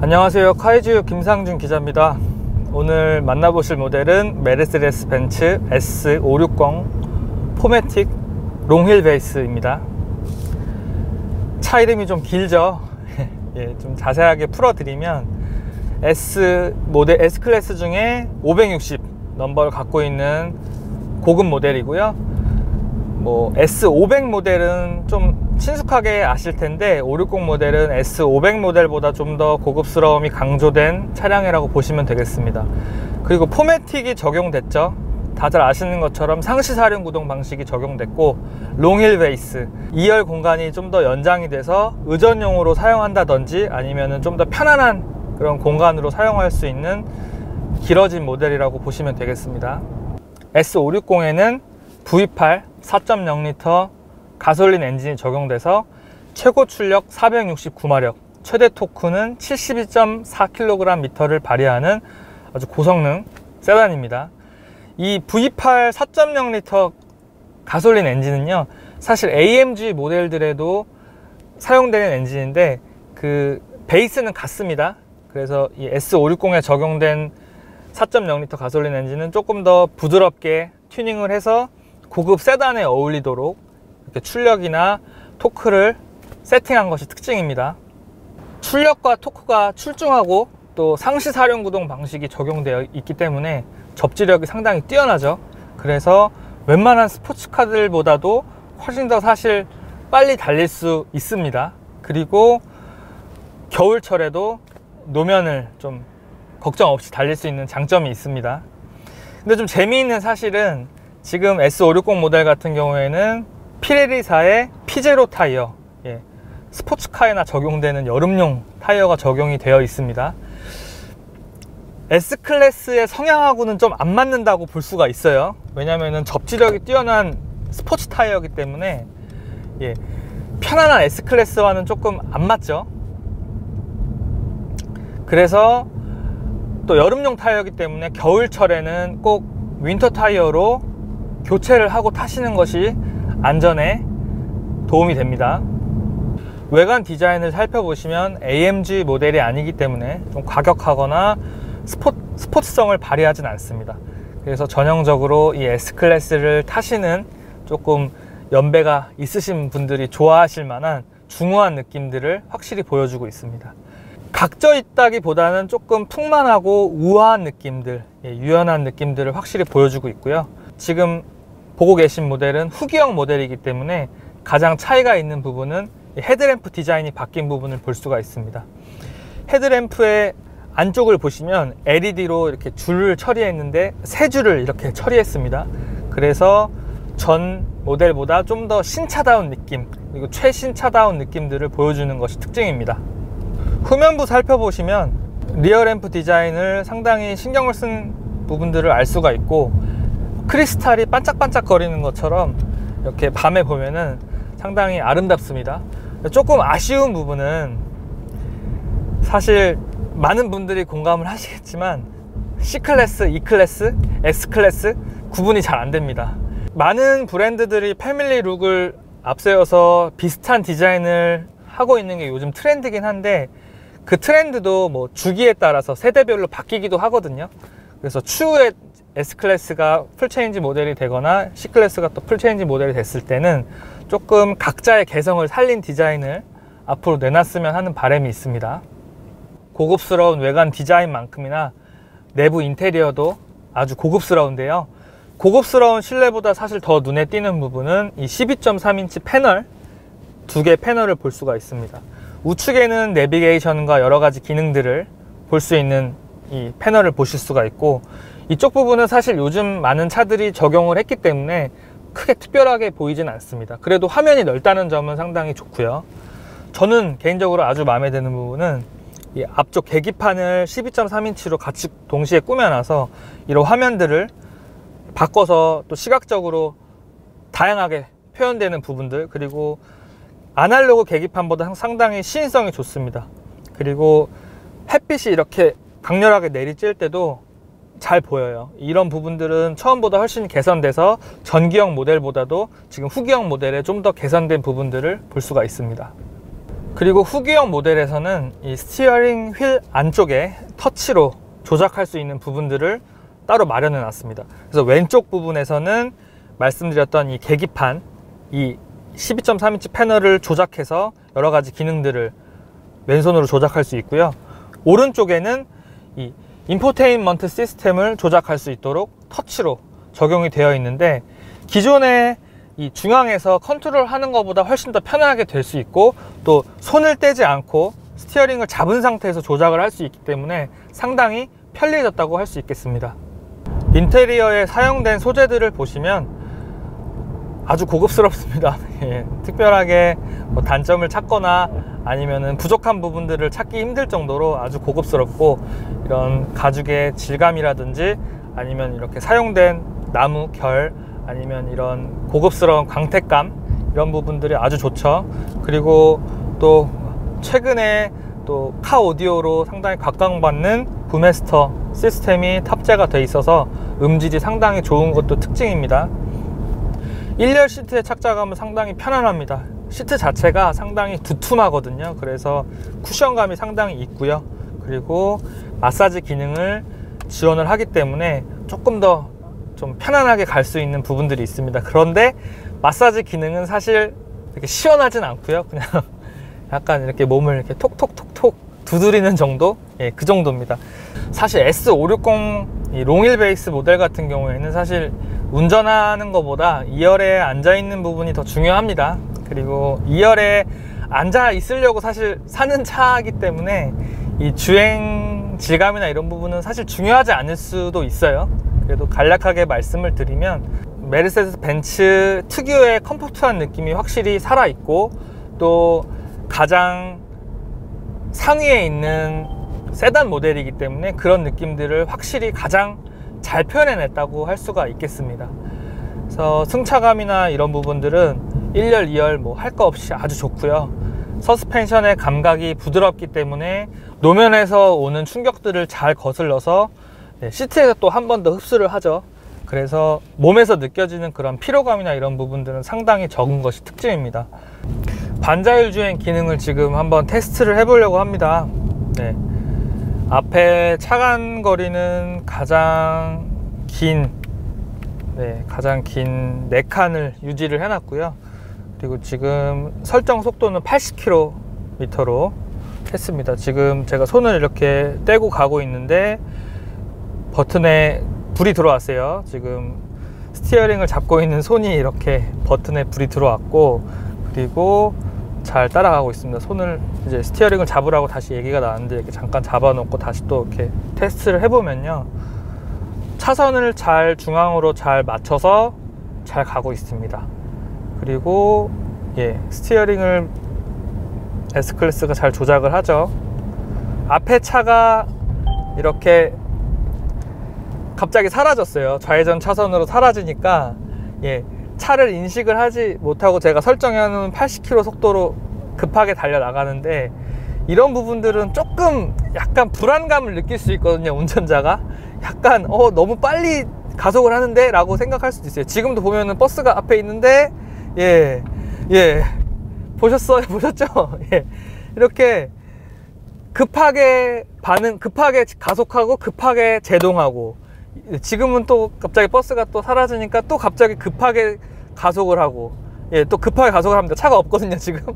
안녕하세요, 카이지유 김상준 기자입니다. 오늘 만나보실 모델은 메르세데스 벤츠 S560 포매틱 롱휠 베이스입니다. 차 이름이 좀 길죠? 예, 좀 자세하게 풀어드리면 S 클래스 중에 560 넘버를 갖고 있는 고급 모델이고요. S500 모델은 좀 친숙하게 아실 텐데 560 모델은 S500 모델보다 좀 더 고급스러움이 강조된 차량이라고 보시면 되겠습니다. 그리고 포매틱이 적용됐죠. 다들 아시는 것처럼 상시 사륜 구동 방식이 적용됐고 롱힐 베이스 2열 공간이 좀 더 연장이 돼서 의전용으로 사용한다든지 아니면은 좀 더 편안한 그런 공간으로 사용할 수 있는 길어진 모델이라고 보시면 되겠습니다. S560에는 V8 4.0L 가솔린 엔진이 적용돼서 최고 출력 469마력, 최대 토크는 72.4kgm를 발휘하는 아주 고성능 세단입니다. 이 V8 4.0L 가솔린 엔진은요, 사실 AMG 모델들에도 사용되는 엔진인데 그 베이스는 같습니다. 그래서 이 S560에 적용된 4.0L 가솔린 엔진은 조금 더 부드럽게 튜닝을 해서 고급 세단에 어울리도록 이렇게 출력이나 토크를 세팅한 것이 특징입니다. 출력과 토크가 출중하고 또 상시 사륜 구동 방식이 적용되어 있기 때문에 접지력이 상당히 뛰어나죠. 그래서 웬만한 스포츠카들보다도 훨씬 더 사실 빨리 달릴 수 있습니다. 그리고 겨울철에도 노면을 좀 걱정 없이 달릴 수 있는 장점이 있습니다. 근데 좀 재미있는 사실은 지금 S560 모델 같은 경우에는 피레리사의 피제로 타이어, 스포츠카에나 적용되는 여름용 타이어가 적용이 되어 있습니다. S클래스의 성향하고는 좀 안 맞는다고 볼 수가 있어요. 왜냐면은 접지력이 뛰어난 스포츠 타이어이기 때문에 편안한 S클래스와는 조금 안 맞죠. 그래서 또 여름용 타이어이기 때문에 겨울철에는 꼭 윈터 타이어로 교체를 하고 타시는 것이 안전에 도움이 됩니다. 외관 디자인을 살펴보시면 AMG 모델이 아니기 때문에 좀 과격하거나 스포츠성을 발휘하진 않습니다. 그래서 전형적으로 이 S클래스를 타시는 조금 연배가 있으신 분들이 좋아하실 만한 중후한 느낌들을 확실히 보여주고 있습니다. 각져 있다기보다는 조금 풍만하고 우아한 느낌들, 유연한 느낌들을 확실히 보여주고 있고요. 지금 보고 계신 모델은 후기형 모델이기 때문에 가장 차이가 있는 부분은 헤드램프 디자인이 바뀐 부분을 볼 수가 있습니다. 헤드램프의 안쪽을 보시면 LED로 이렇게 줄을 처리했는데 세 줄을 이렇게 처리했습니다. 그래서 전 모델보다 좀 더 신차다운 느낌, 그리고 최신차다운 느낌들을 보여주는 것이 특징입니다. 후면부 살펴보시면 리어램프 디자인을 상당히 신경을 쓴 부분들을 알 수가 있고 크리스탈이 반짝반짝 거리는 것처럼 이렇게 밤에 보면은 상당히 아름답습니다. 조금 아쉬운 부분은 사실 많은 분들이 공감을 하시겠지만 C클래스, E클래스, S클래스 구분이 잘 안됩니다. 많은 브랜드들이 패밀리 룩을 앞세워서 비슷한 디자인을 하고 있는 게 요즘 트렌드긴 한데 그 트렌드도 주기에 따라서 세대별로 바뀌기도 하거든요. 그래서 추후에 S클래스가 풀체인지 모델이 되거나 C클래스가 또 풀체인지 모델이 됐을 때는 조금 각자의 개성을 살린 디자인을 앞으로 내놨으면 하는 바람이 있습니다. 고급스러운 외관 디자인만큼이나 내부 인테리어도 아주 고급스러운데요. 고급스러운 실내보다 사실 더 눈에 띄는 부분은 이 12.3인치 패널, 두 개의 패널을 볼 수가 있습니다. 우측에는 내비게이션과 여러 가지 기능들을 볼 수 있는 이 패널을 보실 수가 있고 이쪽 부분은 사실 요즘 많은 차들이 적용을 했기 때문에 크게 특별하게 보이진 않습니다. 그래도 화면이 넓다는 점은 상당히 좋고요. 저는 개인적으로 아주 마음에 드는 부분은 이 앞쪽 계기판을 12.3인치로 같이 동시에 꾸며놔서 이런 화면들을 바꿔서 또 시각적으로 다양하게 표현되는 부분들, 그리고 아날로그 계기판보다 상당히 시인성이 좋습니다. 그리고 햇빛이 이렇게 강렬하게 내리쬐을 때도 잘 보여요. 이런 부분들은 처음보다 훨씬 개선돼서 전기형 모델보다도 지금 후기형 모델에 좀 더 개선된 부분들을 볼 수가 있습니다. 그리고 후기형 모델에서는 이 스티어링 휠 안쪽에 터치로 조작할 수 있는 부분들을 따로 마련해 놨습니다. 그래서 왼쪽 부분에서는 말씀드렸던 이 계기판, 이 12.3인치 패널을 조작해서 여러 가지 기능들을 왼손으로 조작할 수 있고요. 오른쪽에는 이 인포테인먼트 시스템을 조작할 수 있도록 터치로 적용이 되어 있는데, 기존에 이 중앙에서 컨트롤 하는 것보다 훨씬 더 편하게 될 수 있고, 또 손을 떼지 않고 스티어링을 잡은 상태에서 조작을 할 수 있기 때문에 상당히 편리해졌다고 할 수 있겠습니다. 인테리어에 사용된 소재들을 보시면 아주 고급스럽습니다. 예, 특별하게 뭐 단점을 찾거나 아니면은 부족한 부분들을 찾기 힘들 정도로 아주 고급스럽고, 이런 가죽의 질감이라든지 아니면 이렇게 사용된 나무 결, 아니면 이런 고급스러운 광택감, 이런 부분들이 아주 좋죠. 그리고 또 최근에 또 카 오디오로 상당히 각광받는 부메스터 시스템이 탑재가 돼 있어서 음질이 상당히 좋은 것도 특징입니다. 1열 시트의 착자감은 상당히 편안합니다. 시트 자체가 상당히 두툼하거든요. 그래서 쿠션감이 상당히 있고요. 그리고 마사지 기능을 지원을 하기 때문에 조금 더 좀 편안하게 갈 수 있는 부분들이 있습니다. 그런데 마사지 기능은 사실 이렇게 시원하진 않고요. 그냥 약간 이렇게 몸을 이렇게 톡톡톡톡 두드리는 정도? 예, 그 정도입니다. 사실 S560 이 롱휠 베이스 모델 같은 경우에는 사실 운전하는 것보다 2열에 앉아 있는 부분이 더 중요합니다. 그리고 2열에 앉아 있으려고 사실 사는 차이기 때문에 이 주행 질감이나 이런 부분은 사실 중요하지 않을 수도 있어요. 그래도 간략하게 말씀을 드리면, 메르세데스 벤츠 특유의 컴포트한 느낌이 확실히 살아있고, 또 가장 상위에 있는 세단 모델이기 때문에 그런 느낌들을 확실히 가장 잘 표현해냈다고 할 수가 있겠습니다. 그래서 승차감이나 이런 부분들은 1열, 2열 뭐 할 거 없이 아주 좋고요. 서스펜션의 감각이 부드럽기 때문에 노면에서 오는 충격들을 잘 거슬러서 시트에서 또 한 번 더 흡수를 하죠. 그래서 몸에서 느껴지는 그런 피로감이나 이런 부분들은 상당히 적은 것이 특징입니다. 반자율 주행 기능을 지금 한번 테스트를 해보려고 합니다. 네. 앞에 차간 거리는 가장 긴 4칸을 유지를 해놨고요. 그리고 지금 설정 속도는 80km로 했습니다. 지금 제가 손을 이렇게 떼고 가고 있는데 버튼에 불이 들어왔어요. 지금 스티어링을 잡고 있는 손이 이렇게 버튼에 불이 들어왔고, 그리고 잘 따라가고 있습니다. 손을 이제 스티어링을 잡으라고 다시 얘기가 나왔는데 이렇게 잠깐 잡아놓고 다시 또 이렇게 테스트를 해보면요, 차선을 잘 중앙으로 잘 맞춰서 잘 가고 있습니다. 그리고 스티어링을 S클래스가 잘 조작을 하죠. 앞에 차가 이렇게 갑자기 사라졌어요. 좌회전 차선으로 사라지니까 차를 인식을 하지 못하고 제가 설정해놓은 80km 속도로 급하게 달려나가는데, 이런 부분들은 조금 약간 불안감을 느낄 수 있거든요. 운전자가 약간 너무 빨리 가속을 하는데 라고 생각할 수도 있어요. 지금도 보면은 버스가 앞에 있는데 보셨죠? 이렇게 급하게 가속하고 급하게 제동하고, 지금은 또 갑자기 버스가 또 사라지니까 또 갑자기 급하게 가속을 하고, 또 급하게 가속을 합니다. 차가 없거든요, 지금.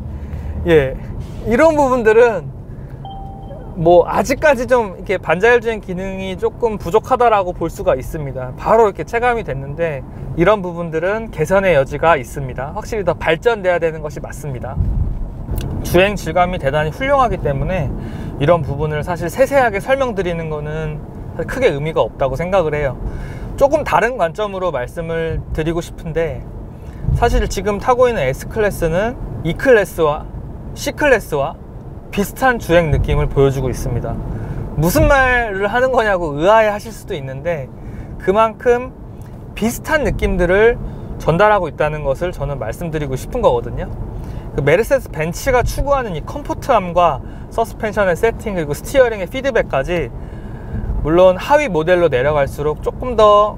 이런 부분들은 뭐 아직까지 좀 이렇게 반자율 주행 기능이 조금 부족하다라고 볼 수가 있습니다. 바로 이렇게 체감이 됐는데, 이런 부분들은 개선의 여지가 있습니다. 확실히 더 발전돼야 되는 것이 맞습니다. 주행 질감이 대단히 훌륭하기 때문에 이런 부분을 사실 세세하게 설명드리는 거는 크게 의미가 없다고 생각을 해요. 조금 다른 관점으로 말씀을 드리고 싶은데, 사실 지금 타고 있는 S클래스는 E클래스와 C클래스와 비슷한 주행 느낌을 보여주고 있습니다. 무슨 말을 하는 거냐고 의아해 하실 수도 있는데, 그만큼 비슷한 느낌들을 전달하고 있다는 것을 저는 말씀드리고 싶은 거거든요. 그 메르세데스 벤츠가 추구하는 이 컴포트함과 서스펜션의 세팅, 그리고 스티어링의 피드백까지 물론 하위 모델로 내려갈수록 조금 더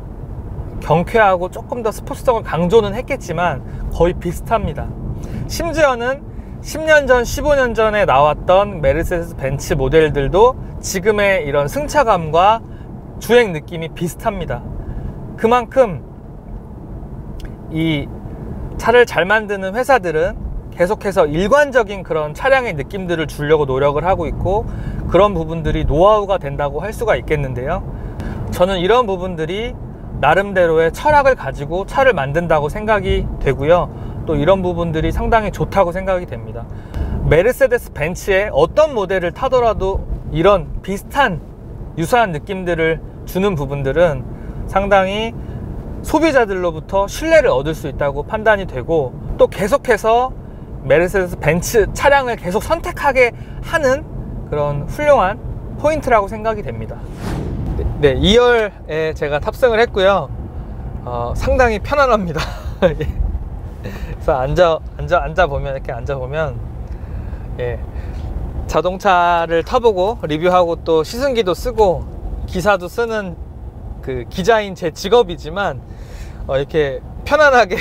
경쾌하고 조금 더 스포츠성을 강조는 했겠지만 거의 비슷합니다. 심지어는 10년 전, 15년 전에 나왔던 메르세데스 벤츠 모델들도 지금의 이런 승차감과 주행 느낌이 비슷합니다. 그만큼 이 차를 잘 만드는 회사들은 계속해서 일관적인 그런 차량의 느낌들을 주려고 노력을 하고 있고, 그런 부분들이 노하우가 된다고 할 수가 있겠는데요. 저는 이런 부분들이 나름대로의 철학을 가지고 차를 만든다고 생각이 되고요. 또 이런 부분들이 상당히 좋다고 생각이 됩니다. 메르세데스 벤츠의 어떤 모델을 타더라도 이런 비슷한 유사한 느낌들을 주는 부분들은 상당히 소비자들로부터 신뢰를 얻을 수 있다고 판단이 되고, 또 계속해서 메르세데스 벤츠 차량을 계속 선택하게 하는 그런 훌륭한 포인트라고 생각이 됩니다. 네, 2열에 제가 탑승을 했고요. 상당히 편안합니다. 그래서 앉아보면, 이렇게 앉아보면, 예, 자동차를 타보고 리뷰하고 또 시승기도 쓰고 기사도 쓰는 그 기자인 제 직업이지만, 이렇게 편안하게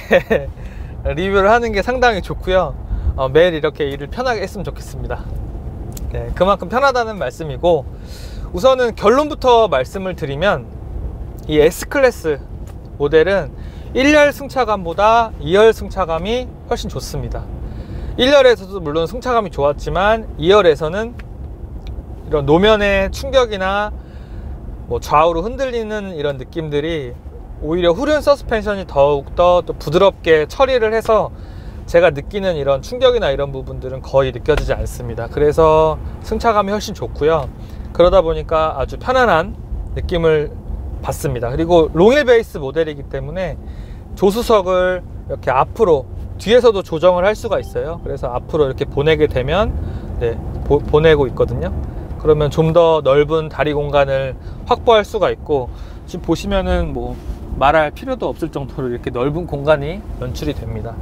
리뷰를 하는 게 상당히 좋고요. 매일 이렇게 일을 편하게 했으면 좋겠습니다. 네, 그만큼 편하다는 말씀이고, 우선은 결론부터 말씀을 드리면 이 S클래스 모델은 1열 승차감보다 2열 승차감이 훨씬 좋습니다. 1열에서도 물론 승차감이 좋았지만 2열에서는 이런 노면의 충격이나 뭐 좌우로 흔들리는 이런 느낌들이 오히려 후륜 서스펜션이 더욱더 또 부드럽게 처리를 해서 제가 느끼는 이런 충격이나 이런 부분들은 거의 느껴지지 않습니다. 그래서 승차감이 훨씬 좋고요. 그러다 보니까 아주 편안한 느낌을 받습니다. 그리고 롱휠 베이스 모델이기 때문에 조수석을 이렇게 앞으로, 뒤에서도 조정을 할 수가 있어요. 그래서 앞으로 이렇게 보내게 되면, 네, 보내고 있거든요. 그러면 좀 더 넓은 다리 공간을 확보할 수가 있고, 지금 보시면은 뭐 말할 필요도 없을 정도로 이렇게 넓은 공간이 연출이 됩니다.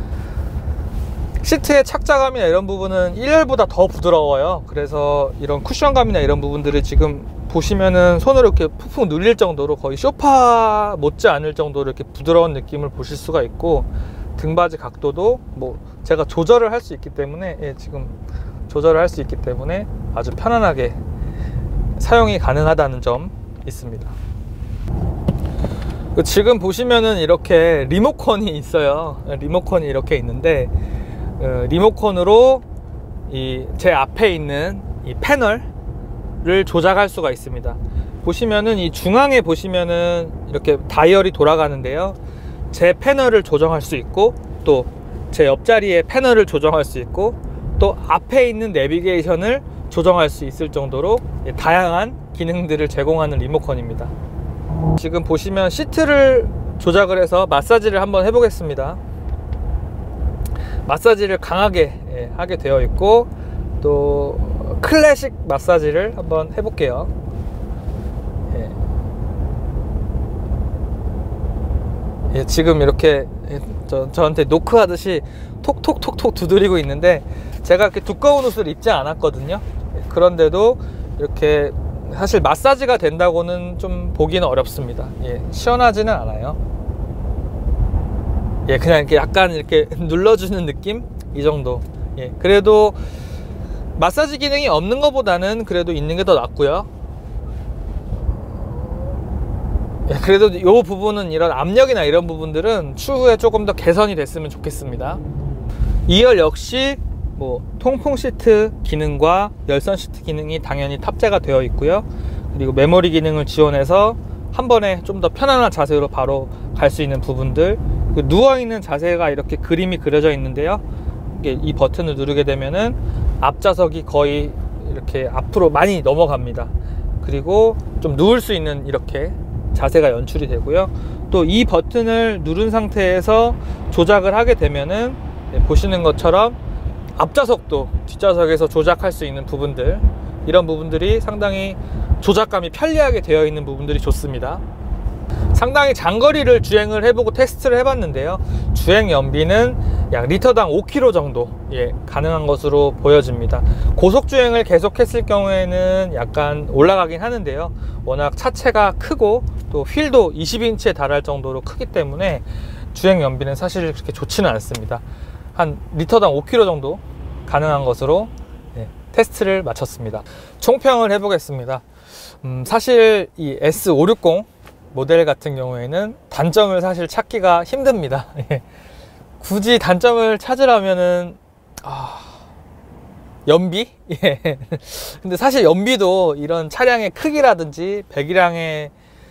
시트의 착자감이나 이런 부분은 1열보다 더 부드러워요. 그래서 이런 쿠션감이나 이런 부분들을 지금 보시면은 손으로 이렇게 푹푹 눌릴 정도로 거의 소파 못지 않을 정도로 이렇게 부드러운 느낌을 보실 수가 있고, 등받이 각도도 뭐 제가 조절을 할 수 있기 때문에, 예, 지금 조절을 할 수 있기 때문에 아주 편안하게 사용이 가능하다는 점 있습니다. 지금 보시면은 이렇게 리모컨이 있어요. 리모컨이 이렇게 있는데, 리모컨으로 제 앞에 있는 이 패널을 조작할 수가 있습니다. 보시면은 이 중앙에 보시면은 이렇게 다이얼이 돌아가는데요. 제 패널을 조정할 수 있고, 또 제 옆자리에 패널을 조정할 수 있고, 또 앞에 있는 내비게이션을 조정할 수 있을 정도로 다양한 기능들을 제공하는 리모컨입니다. 지금 보시면 시트를 조작을 해서 마사지를 한번 해보겠습니다. 마사지를 강하게 하게 되어 있고, 또 클래식 마사지를 한번 해볼게요. 예, 지금 이렇게 저한테 노크하듯이 톡톡톡톡 두드리고 있는데, 제가 이렇게 두꺼운 옷을 입지 않았거든요. 그런데도 이렇게 사실 마사지가 된다고는 좀 보기는 어렵습니다. 예, 시원하지는 않아요. 예, 그냥 이렇게 약간 이렇게 눌러주는 느낌? 이 정도. 예, 그래도 마사지 기능이 없는 것보다는 그래도 있는 게 더 낫고요. 예, 그래도 이 부분은, 이런 압력이나 이런 부분들은 추후에 조금 더 개선이 됐으면 좋겠습니다. 2열 역시 뭐 통풍 시트 기능과 열선 시트 기능이 당연히 탑재가 되어 있고요. 그리고 메모리 기능을 지원해서 한 번에 좀 더 편안한 자세로 바로 갈 수 있는 부분들, 누워있는 자세가 이렇게 그림이 그려져 있는데요. 이 버튼을 누르게 되면은 앞좌석이 거의 이렇게 앞으로 많이 넘어갑니다. 그리고 좀 누울 수 있는 이렇게 자세가 연출이 되고요. 또 이 버튼을 누른 상태에서 조작을 하게 되면은, 보시는 것처럼 앞좌석도 뒷좌석에서 조작할 수 있는 부분들, 이런 부분들이 상당히 조작감이 편리하게 되어 있는 부분들이 좋습니다. 상당히 장거리를 주행을 해보고 테스트를 해봤는데요. 주행 연비는 약 리터당 5km 정도 가능한 것으로 보여집니다. 고속 주행을 계속했을 경우에는 약간 올라가긴 하는데요. 워낙 차체가 크고 또 휠도 20인치에 달할 정도로 크기 때문에 주행 연비는 사실 그렇게 좋지는 않습니다. 한 리터당 5km 정도 가능한 것으로 테스트를 마쳤습니다. 총평을 해보겠습니다. 사실 이 S560 모델 같은 경우에는 단점을 사실 찾기가 힘듭니다. 굳이 단점을 찾으라면은 연비? 근데 사실 연비도 이런 차량의 크기라든지 배기량을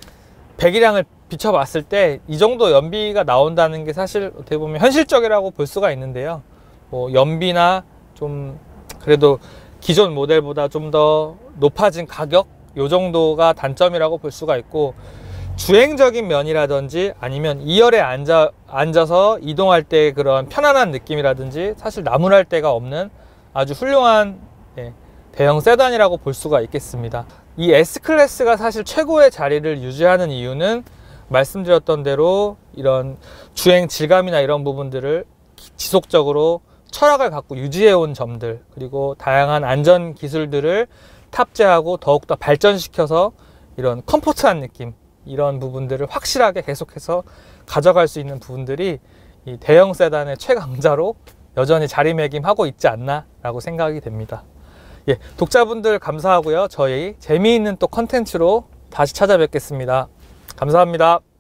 비춰봤을 때 이 정도 연비가 나온다는 게 사실 어떻게 보면 현실적이라고 볼 수가 있는데요. 뭐 연비나 좀 그래도 기존 모델보다 좀 더 높아진 가격, 요 정도가 단점이라고 볼 수가 있고, 주행적인 면이라든지 아니면 2열에 앉아서 이동할 때 그런 편안한 느낌이라든지 사실 나무랄 데가 없는 아주 훌륭한 대형 세단이라고 볼 수가 있겠습니다. 이 S클래스가 사실 최고의 자리를 유지하는 이유는 말씀드렸던 대로 이런 주행 질감이나 이런 부분들을 지속적으로 철학을 갖고 유지해 온 점들, 그리고 다양한 안전 기술들을 탑재하고 더욱더 발전시켜서 이런 컴포트한 느낌, 이런 부분들을 확실하게 계속해서 가져갈 수 있는 부분들이 이 대형 세단의 최강자로 여전히 자리매김하고 있지 않나 라고 생각이 됩니다. 독자분들 감사하고요. 저희 재미있는 또 컨텐츠로 다시 찾아뵙겠습니다. 감사합니다.